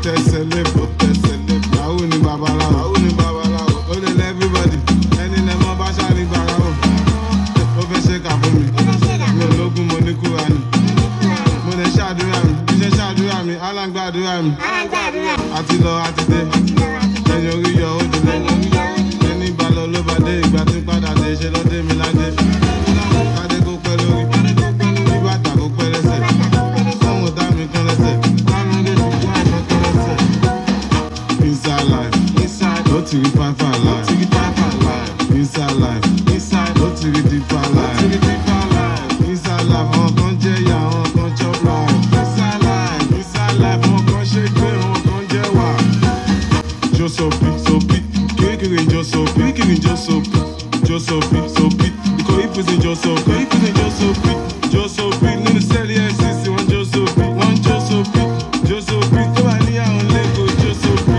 tẹsẹ̀ lébò. Yahoo ni babaláwo. Ó lè lẹ́ everybody. Ẹni lẹ́ mọ́ bá ṣáàrí gbàrà o. Ó fẹ́ ṣe kà fún mi. Mi ò lógún mo ní kúra ni. Mo lè ṣàdúrà mi. Iṣẹ́ ṣàdúrà mi. Aláǹgbàdúrà mi. Àti lọ àti dé. Ẹyin orí yọ ó dìde. Ẹni balọ̀ ló bá dé. Ìgbà tí padà dé ṣe lọ́dé mi lájẹ́. Kádé kó pẹ́ lórí. Bí bàtà kó pẹ́ lẹ́sẹ̀. Sọ́wọ́n dá mi kán lẹ́sẹ̀. Kánú lè fi kún àìsàn kán lẹ́sẹ̀. Inside life. Ó ti rí fáfá life. Inside life. Ó ti rí deeper life. Inside life. Àwọn kan jẹ́ ìyà, àwọn kan chop life. Inside life. Àwọn kan ṣe gbé, àwọn kan jẹ́ wà. Jó sopi. Kékeré jó sopi. Jó sopi. Ikọ̀ ìpèsè jó sopi. Jó sopi. Nínú sẹ́ẹ̀lì SCC wọ́n jó sopi. Jó sopi. Tó wà ní àwọn lẹ́kọ̀ọ́ jó sopi.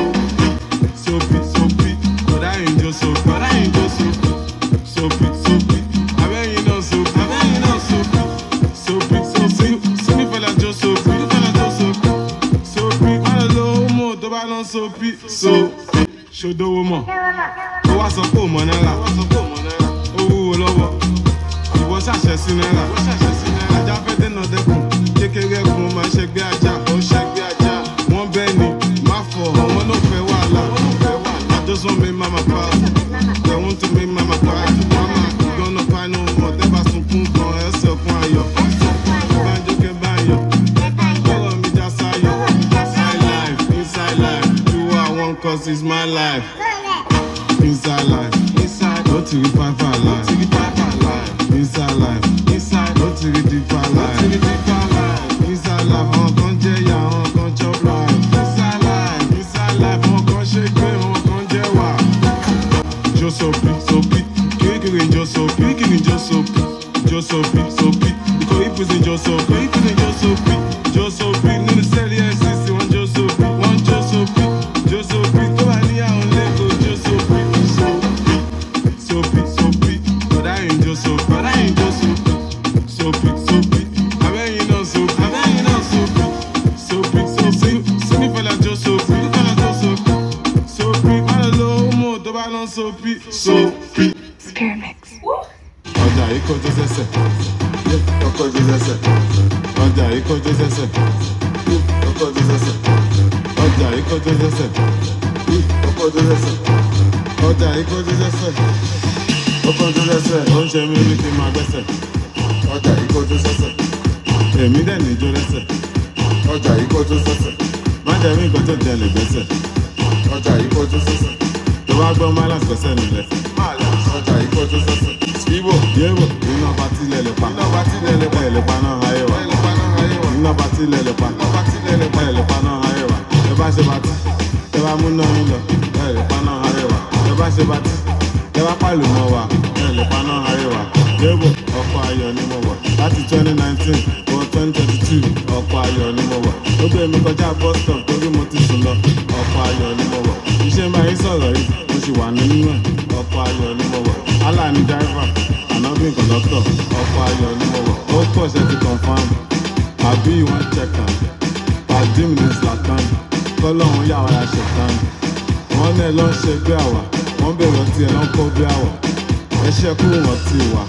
Sopi. Ọ̀dà yìí jó sopi. Sopi. Abẹ́yìn náà sopi. Sopi. Sínú fẹ́lá jó sopi. Má lọ lo homo tó bá lọ sopi. Ṣòdowó mọ̀. Ó wá sọ pé ò mọ̀ náírà. Ó wúwo lọ́wọ́. Ìwọ ṣàṣẹ sí náírà. Ajá fẹ́ dènà dẹ́kun. Kékeré kun máa ṣẹgbẹ́ ajá. Wọ́n bẹ́ẹ̀ ni má fọ̀. Àwọn náà fẹ́ wàhálà. Just want me mama proud. They want to make mama proud. Mama, you gonna find no more. They pass some punk on yourself one yo. Banjo can buy yo. Follow me just say yo. Inside life. Do what I want 'cause it's my life. Inside life. Go to the five life. Inside life. Go to the deeper life. Inside life. Àwọn kan jẹ́ ìyà, àwọn kan chop life. Inside life. Àwọn kan ṣe gbé, àwọn kan jẹ́ wà. Jó sopi. Kékeré jó sopi. Jó sopi. Ikọ̀ ìpèsè jó sopi. Jó sopi. Nínú sẹ́ẹ̀lì SCC wọ́n jó sopi. Jó sopi. Tó wà ní àwọn lẹ́kọ̀ọ́ jó sopi. Sopi. Ọ̀dà yìí jó sopi. Sopi. Abẹ́yìn náà sopi. Sínú fẹ́lá jó sopi. Sopi. Má lọ lo homo tó bá lọ sopi. Spirit mix. Ọjà yìí kọjú sẹ́sẹ̀. Ọkọjú sẹ́sẹ̀. Ọjà yìí kọjú sẹ́sẹ̀. Ọkọjú sẹ́sẹ̀. Ọjà yìí kọjú sẹ́sẹ̀. Ọkọjú sẹ́sẹ̀. Ọjà yìí kọjú sẹ́sẹ̀. Ọkọjú sẹ́sẹ̀. Ó ń ṣe mí bí kí n máa gbẹ́sẹ̀. Ọjà yìí kọjú sẹ́sẹ̀. Èmi dẹ̀ ní ijó lẹ́sẹ̀. Ọjà yìí kọjú sẹ́sẹ̀. Má jẹ́ rí nǹkan tó jẹ lè gbẹ́sẹ̀. Ọjà yìí kọjú sẹ́sẹ̀. Tó bá gbọ́ Malas gbẹ́sẹ̀ nílẹ̀. Ọjà yìí kọjú sẹ́sẹ̀. Ibo, yebo, iná bá tilẹ̀ lè pa. Ẹ̀ lè pa náà ayé wa. Iná bá tilẹ̀ lè pa. Ẹ̀ lè pa náà ayé wa. Ẹ bá ṣe bàtí, ẹ bá mú náà yín lọ. Ẹ̀ lè pa náà ayé wa. Ẹ bá ṣe bàtí, ẹ bá pàlù mọ́ wa. Ẹ̀ lè pa náà ayé wa. Yebo, ọkọ̀ ayọ̀ ni mo wọ̀. Láti 2019 wọ 2022, ọkọ̀ ayọ̀ ni mo wọ̀. Ó gbé mi kọjá bus stop torí mo ti sùn lọ. Ọkọ̀ ayọ̀ ni mo wọ̀. Iṣẹ́ máa ń sọ̀rọ̀ yìí, mo sì wà nínú ẹ̀. Ọkọ̀ ayọ̀ ni mo wọ̀. Allah ni driver, Anobi conductor. Ọkọ̀ ayọ̀ ni mo wọ̀. Ó pọ̀ ṣe ti confam. Àbí ìwọ̀n check am. Pàdé mi ní Zlatan. Kọ́lọ́hún yà wá ya ṣẹ̀tàn. Wọ́n náà lọ ń ṣe bí àwà. Wọ́n bèrè ọtí ẹ̀ lọ ń kó bí àwà. Ẹ ṣẹ́kù wọ́n ti wà.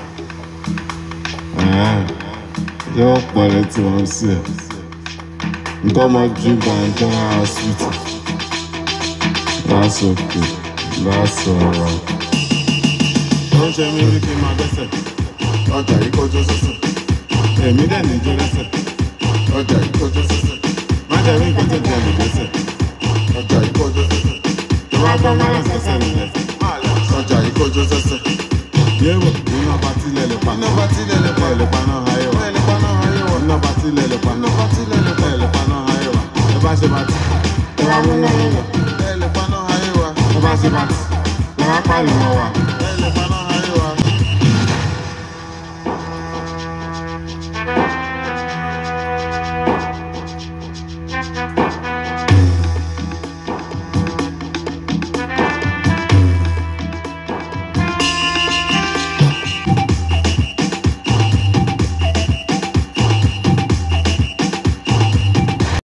Yóò pọ̀lẹ̀ tí wọ́n sí ẹ̀. Nǹkan ọmọ drink and nǹkan ara sweet. That's okay. That's alright. Ó ń ṣe mí rí kí n máa gbẹ́sẹ̀. Ọjà yìí kọjú sẹ́sẹ̀. Èmi dẹ̀ ní ijó lẹ́sẹ̀. Ọjà yìí kọjú sẹ́sẹ̀. Má jẹ́ rí nǹkan tó jẹ lè gbẹ́sẹ̀. Ọjà yìí kọjú sẹ́sẹ̀. Tó bá gbọ́ Malas gbẹ́sẹ̀ nílẹ̀. Ọjà yìí kọjú sẹ́sẹ̀. Yéwò, iná bá tilẹ̀ lè pa. Ẹ̀ lè pa náà ayé wa. Iná bá tilẹ̀ lè pa. Ẹ̀ lè pa náà ayé wa. Ẹ bá ṣe bàtí, ẹ bá mú náà yín lọ. Ẹ̀ lè pa náà ayé wa. Ẹ bá ṣe bàtí, ẹ bá pàlù mọ́ wa.